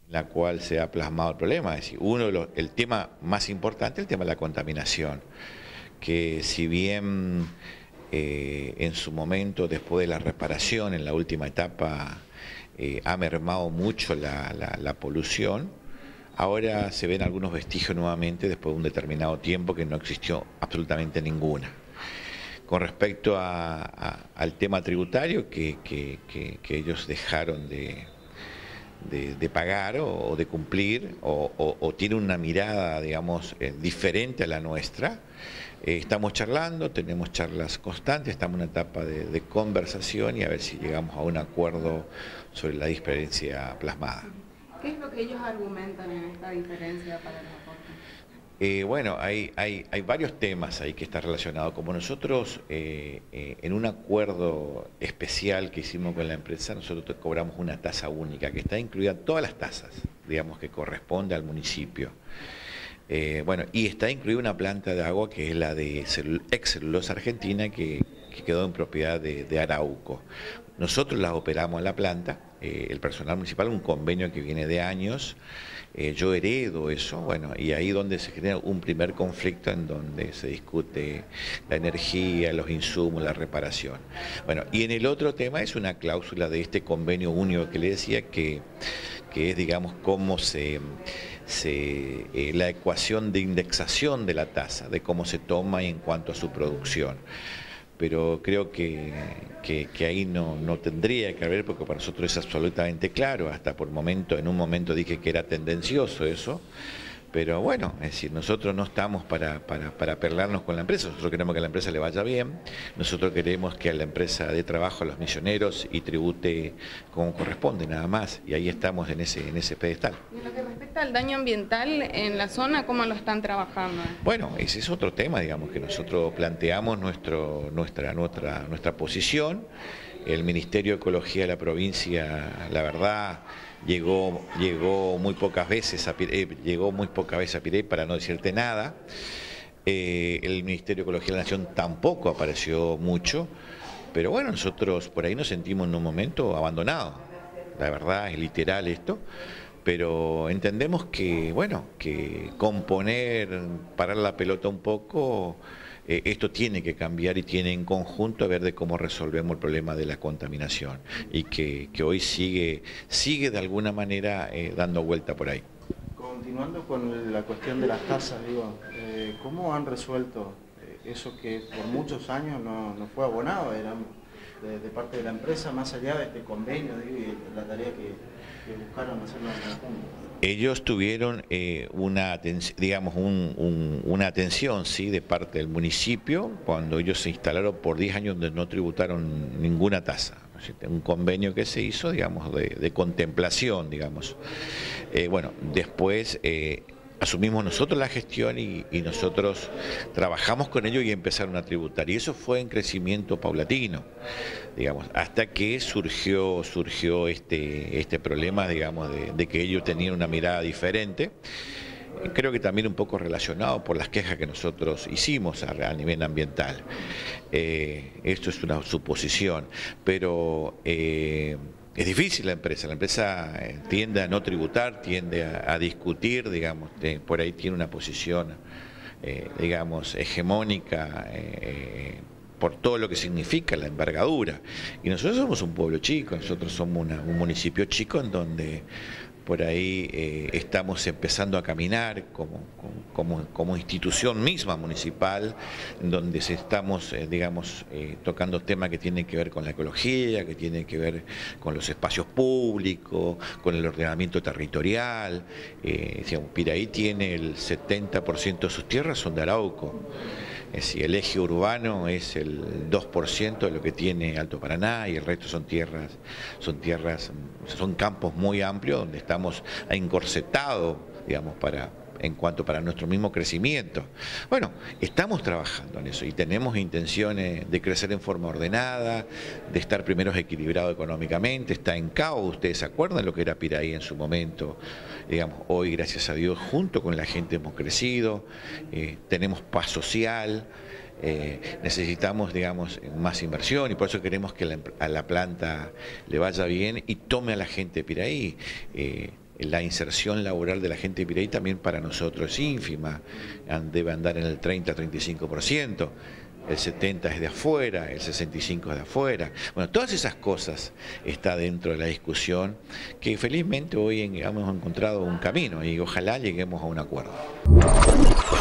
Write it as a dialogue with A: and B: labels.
A: la cual se ha plasmado el problema. Es decir, el tema más importante es el tema de la contaminación, que si bien en su momento, después de la reparación, en la última etapa, ha mermado mucho la polución, ahora se ven algunos vestigios nuevamente después de un determinado tiempo que no existió absolutamente ninguna. Con respecto al tema tributario que ellos dejaron de pagar o de cumplir o tiene una mirada, digamos, diferente a la nuestra. Estamos charlando, tenemos charlas constantes, estamos en una etapa de conversación y a ver si llegamos a un acuerdo sobre la diferencia plasmada.
B: ¿Qué es lo que ellos argumentan en esta diferencia para el aporte?
A: Bueno, hay varios temas ahí que están relacionados. Como nosotros, en un acuerdo especial que hicimos con la empresa, nosotros cobramos una tasa única, que está incluida todas las tasas, digamos, que corresponde al municipio. Bueno, y está incluida una planta de agua que es la de ex Celulosa Argentina, que quedó en propiedad de Arauco. Nosotros la operamos en la planta, el personal municipal, un convenio que viene de años. Yo heredo eso, bueno, y ahí donde se genera un primer conflicto en donde se discute la energía, los insumos, la reparación. Bueno, y en el otro tema es una cláusula de este convenio único que le decía que es, digamos, cómo la ecuación de indexación de la tasa, de cómo se toma en cuanto a su producción. Pero creo que ahí no tendría que haber, porque para nosotros es absolutamente claro, hasta en un momento dije que era tendencioso eso, pero bueno, es decir, nosotros no estamos para pelearnos con la empresa, nosotros queremos que a la empresa le vaya bien, nosotros queremos que a la empresa dé trabajo a los misioneros y tribute como corresponde, nada más, y ahí estamos en ese pedestal.
B: Y en lo que respecta al daño ambiental en la zona, ¿cómo lo están trabajando?
A: Bueno, ese es otro tema, digamos, que nosotros planteamos nuestra posición. El Ministerio de Ecología de la provincia, la verdad, llegó muy pocas veces a Pirey, para no decirte nada. El Ministerio de Ecología de la Nación tampoco apareció mucho, pero bueno, nosotros por ahí nos sentimos en un momento abandonados. La verdad, es literal esto. Pero entendemos que, bueno, que parar la pelota un poco, esto tiene que cambiar y tiene en conjunto a ver de cómo resolvemos el problema de la contaminación y que hoy sigue de alguna manera dando vuelta por ahí.
C: Continuando con la cuestión de las tasas, digo, ¿cómo han resuelto eso que por muchos años no fue abonado? Era de parte de la empresa, más allá de este convenio, digo, y la tarea que buscaron hacerlo en conjunto.
A: Ellos tuvieron una atención, sí, de parte del municipio cuando ellos se instalaron por 10 años donde no tributaron ninguna tasa. Un convenio que se hizo, digamos, de contemplación, digamos. Bueno, después asumimos nosotros la gestión y nosotros trabajamos con ellos y empezaron a tributar. Y eso fue en crecimiento paulatino, digamos, hasta que surgió este problema, digamos, de que ellos tenían una mirada diferente. Creo que también un poco relacionado por las quejas que nosotros hicimos a nivel ambiental. Esto es una suposición, pero es difícil la empresa tiende a no tributar, tiende a discutir, digamos, por ahí tiene una posición, digamos, hegemónica, por todo lo que significa la envergadura. Y nosotros somos un pueblo chico, nosotros somos un municipio chico en donde por ahí estamos empezando a caminar como institución misma municipal, en donde estamos, digamos, tocando temas que tienen que ver con la ecología, que tienen que ver con los espacios públicos, con el ordenamiento territorial. Digamos, Pirahí tiene el 70% de sus tierras son de Arauco. Es decir, el eje urbano es el 2% de lo que tiene Alto Paraná y el resto son campos muy amplios donde estamos encorsetados, digamos, en cuanto para nuestro mismo crecimiento. Bueno, estamos trabajando en eso y tenemos intenciones de crecer en forma ordenada, de estar primero equilibrado económicamente, está en caos, ustedes se acuerdan lo que era Pirahí en su momento, digamos, hoy gracias a Dios junto con la gente hemos crecido, tenemos paz social, necesitamos, digamos, más inversión y por eso queremos que a la planta le vaya bien y tome a la gente de Pirahí. la inserción laboral de la gente de Pirahí también para nosotros es ínfima, debe andar en el 30-35%. El 70 es de afuera, el 65 es de afuera. Bueno, todas esas cosas está dentro de la discusión que felizmente hoy hemos encontrado un camino y ojalá lleguemos a un acuerdo.